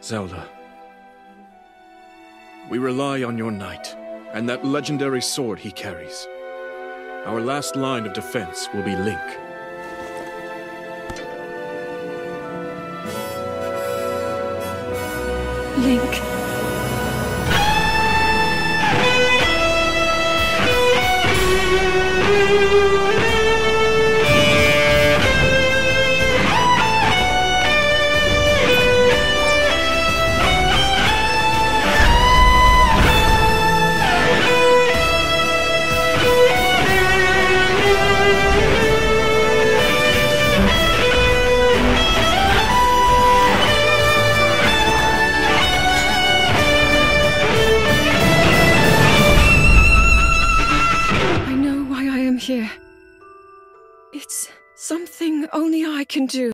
Zelda, we rely on your knight, and that legendary sword he carries. Our last line of defense will be Link. Link. Here. It's something only I can do.